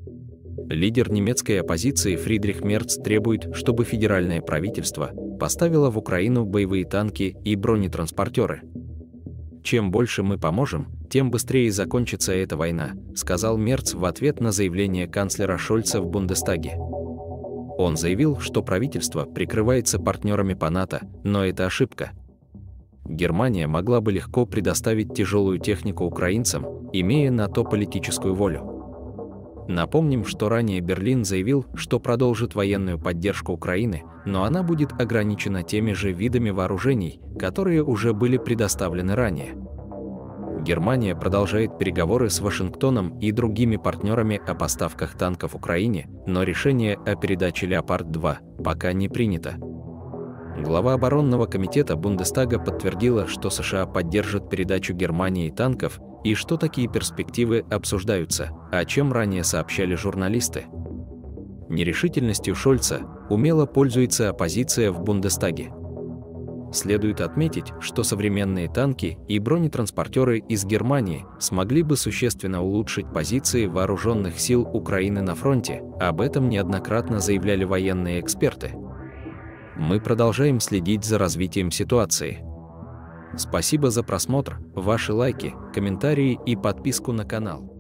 Лидер немецкой оппозиции Фридрих Мерц требует, чтобы федеральное правительство поставило в Украину боевые танки и бронетранспортеры. «Чем больше мы поможем, тем быстрее закончится эта война», сказал Мерц в ответ на заявление канцлера Шольца в Бундестаге. Он заявил, что правительство прикрывается партнерами по НАТО, но это ошибка. Германия могла бы легко предоставить тяжелую технику украинцам, имея на то политическую волю. Напомним, что ранее Берлин заявил, что продолжит военную поддержку Украины, но она будет ограничена теми же видами вооружений, которые уже были предоставлены ранее. Германия продолжает переговоры с Вашингтоном и другими партнерами о поставках танков Украине, но решение о передаче «Леопард-2» пока не принято. Глава оборонного комитета Бундестага подтвердила, что США поддержат передачу Германии танков и что такие перспективы обсуждаются, о чем ранее сообщали журналисты. Нерешительностью Шольца умело пользуется оппозиция в Бундестаге. Следует отметить, что современные танки и бронетранспортеры из Германии смогли бы существенно улучшить позиции вооруженных сил Украины на фронте, об этом неоднократно заявляли военные эксперты. Мы продолжаем следить за развитием ситуации. Спасибо за просмотр, ваши лайки, комментарии и подписку на канал.